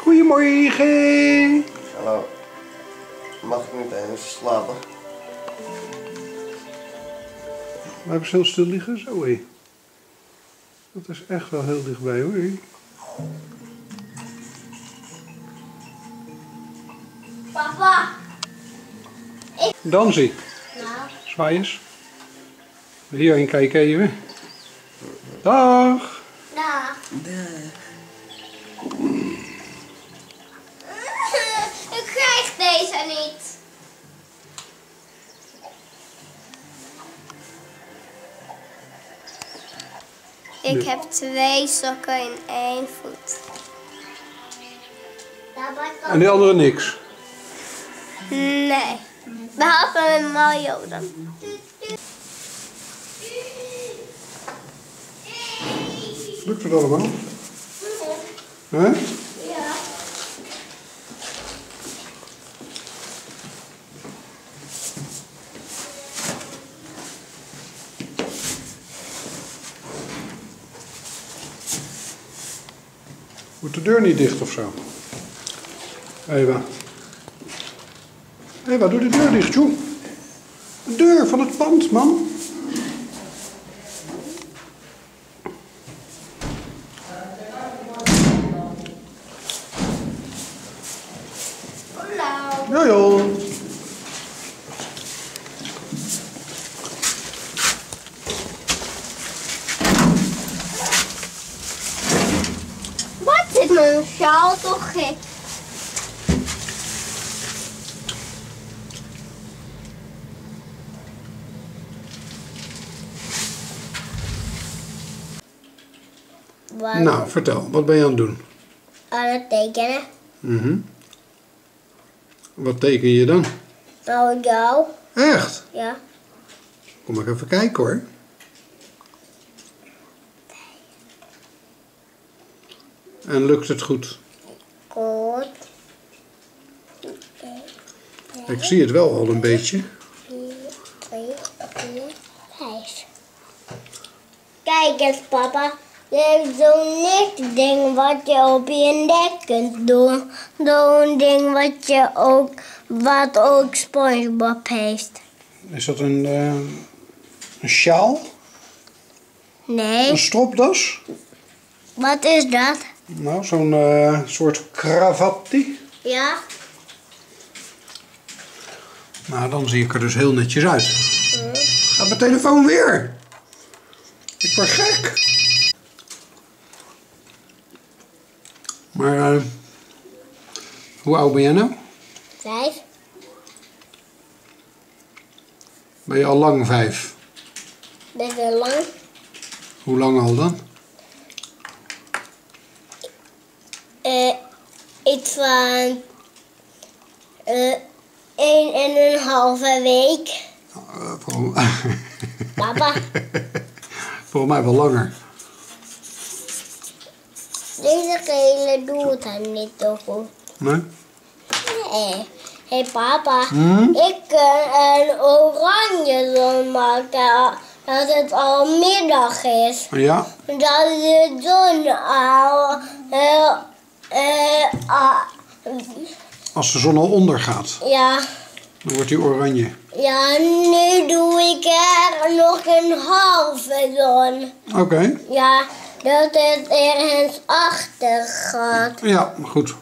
Goedemorgen. Hallo. Mag ik niet even slapen? Maar even zo stil liggen? Zo hé. Dat is echt wel heel dichtbij hoor. Papa. Dansie. Nou. Zwaai eens. Hierheen kijken even. Dag. Dag. Ik krijg deze niet. Ik heb 2 sokken in 1 voet. En die andere niks. Nee. Behalve met Mario dan. Lukt het allemaal? Hè? Ja. Moet de deur niet dicht of zo? Eva. Eva, doe de deur dicht, joh. De deur van het pand, man. Hallo. Ja, joh. Wat is mijn sjaal toch gek? Wat? Nou, vertel. Wat ben je aan het doen? Aan het tekenen. Wat teken je dan? Nou, jou. Echt? Ja. Kom maar even kijken hoor. En lukt het goed? Goed. Ik zie het wel al een beetje. 4, 2, 4, 5. Kijk eens, papa. Je hebt zo'n licht ding wat je op je nek kunt doen. Zo'n ding wat ook SpongeBob heeft. Is dat een sjaal? Nee. Een stropdas? Wat is dat? Nou, zo'n soort cravatti. Ja. Nou, dan zie ik er dus heel netjes uit. Gaat mijn telefoon weer? Ik word gek. Maar, hoe oud ben jij nou? 5. Ben je al lang 5? Best wel lang. Hoe lang al dan? Iets van 1,5 week. Papa, Volgens mij wel langer. deze gele doet hem niet zo goed. Nee? Nee. Hé papa, ik kan een oranje zon maken dat het al middag is. Ja? Dat de zon al Als de zon al ondergaat, ja. dan wordt die oranje. Ja, nu doe ik er nog een halve zon. Oké. Ja, dat het ergens achter gaat. Ja, goed.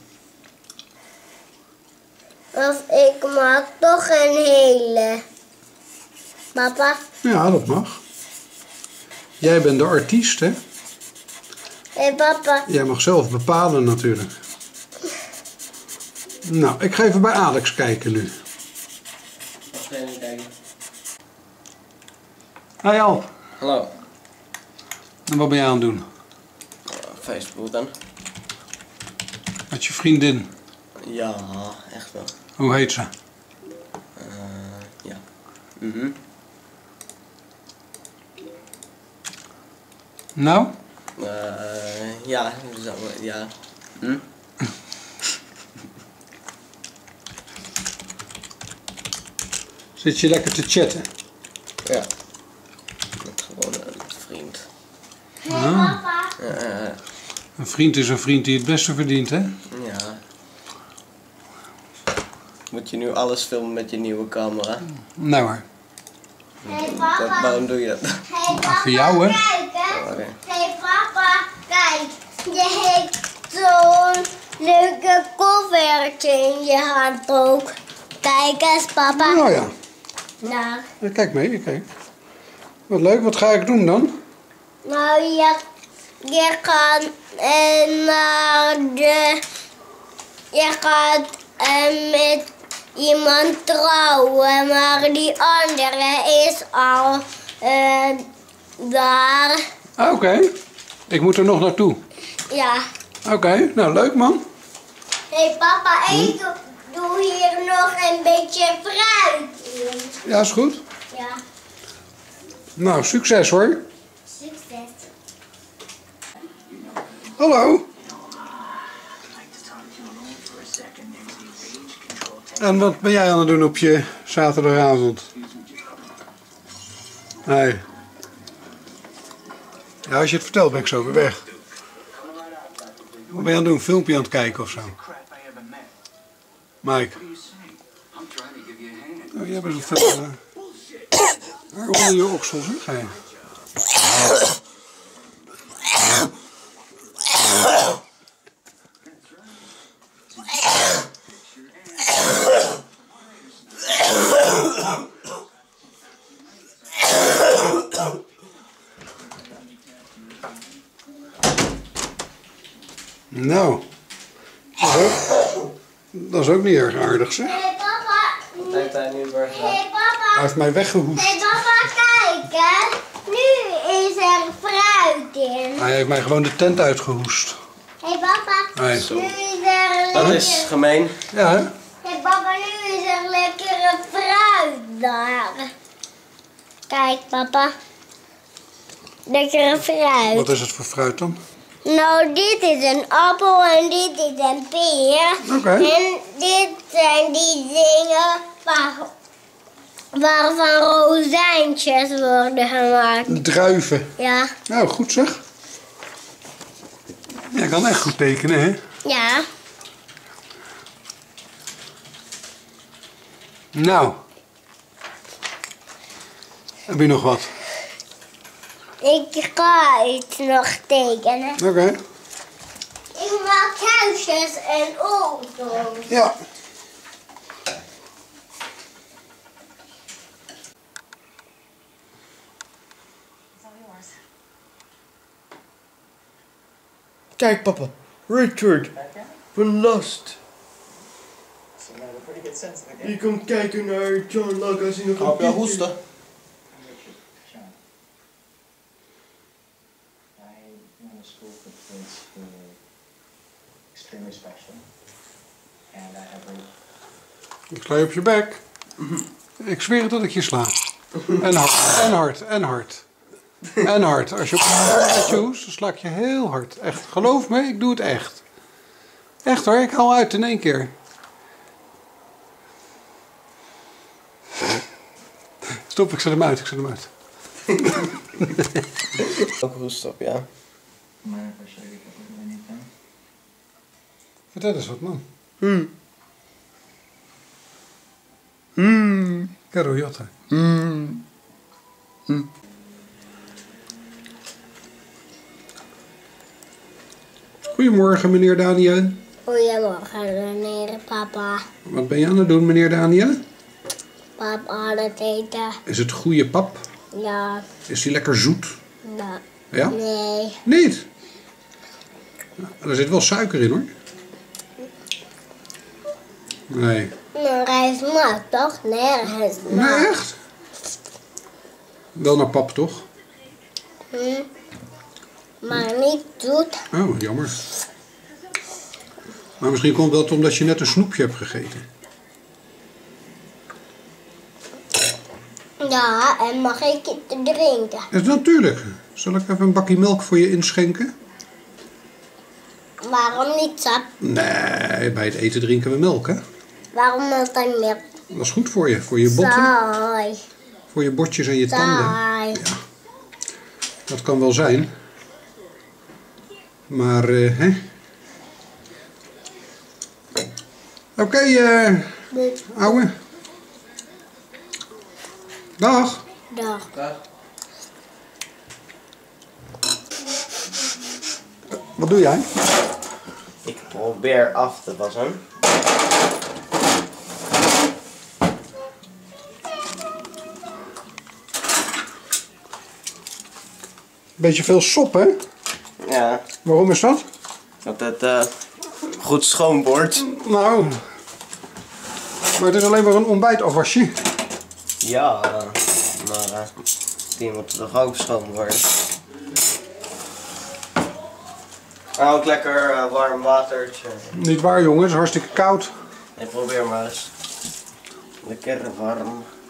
Of ik maak toch een hele. Papa? Ja, dat mag. Jij bent de artiest, hè? Hé papa. Jij mag zelf bepalen natuurlijk. Nou, ik ga even bij Alex kijken nu. Wat ben je aan het kijken? Hey Al, Hallo. en wat ben jij aan het doen? Facebook dan? Met je vriendin. Ja, echt wel. Hoe heet ze? Ja. Nou? Ja, zo, ja. Zit je lekker te chatten? Ja. Met gewoon een vriend. Hé papa. Een vriend is een vriend die het beste verdient, hè? Ja, Moet je nu alles filmen met je nieuwe camera? Nee hoor. Hey papa. Waarom doe je dat? Hey papa, voor jou, hè? kijk hè. Oké. Hey papa, kijk. Je heeft zo'n leuke koffertje in je hand ook. Kijk eens papa. Nou ja. Daar. Ja, kijk mee, kijk. Wat leuk, wat ga ik doen dan? Nou, je gaat naar de... Je gaat met iemand trouwen, maar die andere is al daar. Ah, oké. Ik moet er nog naartoe. Ja. Oké, nou leuk man. Hey papa, ik doe hier nog een beetje fruit in. Ja, is goed. Ja, Nou, succes hoor. succes. Hallo. En wat ben jij aan het doen op je zaterdagavond? Nee. Ja, als je het vertelt ben ik zo weer weg. Wat ben je aan het doen? Een filmpje aan het kijken of zo? Mike. Oh, jij bent een veel... Waar onder je oksel, zeg hij. Nou, dat is ook niet erg aardig, zeg. Hey papa. Wat heeft hij nu weer gedaan? Hey papa. Hij heeft mij weggehoest. Hey papa, kijk hè. Nu is er fruit in. Hij heeft mij gewoon de tent uitgehoest. Hey papa. Nee. Nu is er Dat lekker... is gemeen. Ja, hè? Hey papa, nu is er lekkere fruit daar. Kijk papa. Lekkere fruit. Wat is het voor fruit dan? Nou, dit is een appel en dit is een peer. Oké. En dit zijn die dingen waarvan rozijntjes worden gemaakt. Druiven. Ja. Nou, goed zeg. Jij kan echt goed tekenen, hè? Ja. Nou. Heb je nog wat? Ik ga iets nog tekenen. Oké. Ik maak huisjes en auto's. Ja. Kijk papa. Richard. Van Lost. Je komt kijken naar John Locke in een Ga op jou hoesten? I went to school for kids who are extremely special, and I have a Ik sla je op je bek. Ik zweer het dat ik je sla. En hard, en hard, en hard. En hard. Als je op je hoest, dan sla ik je heel hard. Echt, geloof me, ik doe het echt. Echt hoor, ik haal uit in één keer. Stop, ik zet hem uit, ik zet hem uit. Ook hoest op, ja. mind if I show you a couple of anything? Vertel eens wat, man. Caro Jotta. Goedemorgen, meneer Daniel. Goedemorgen, meneer papa. Wat ben je aan het doen, meneer Daniel? Pap aan het eten. Is het goede pap? Ja. Is die lekker zoet? Nou, Ja? nee. Niet? Er zit wel suiker in, hoor. Nee. Nou, hij smaakt toch nergens naar. Nee, echt? Wel naar pap, toch? Maar niet zoet. Oh, jammer. Maar misschien komt dat omdat je net een snoepje hebt gegeten. Ja, en mag ik het drinken? Ja, natuurlijk. Zal ik even een bakje melk voor je inschenken? Waarom niet sap? Nee, bij het eten drinken we melk, hè? Waarom moet dan melk? Dat is goed voor je botten, Saai. voor je botjes en je tanden. Saai. Ja, dat kan wel zijn. Maar, hè? Oké, Ouwe. Dag. Dag. Dag. Wat doe jij? Ik probeer af te wassen. Beetje veel sop, hè? Ja, Waarom is dat? dat het goed schoon wordt. Nou, maar het is alleen maar een ontbijtafwasje. Ja, maar die moet toch ook schoon worden. En ook lekker warm watertje. Niet waar, jongens, hartstikke koud. Ik probeer maar eens. Lekker warm.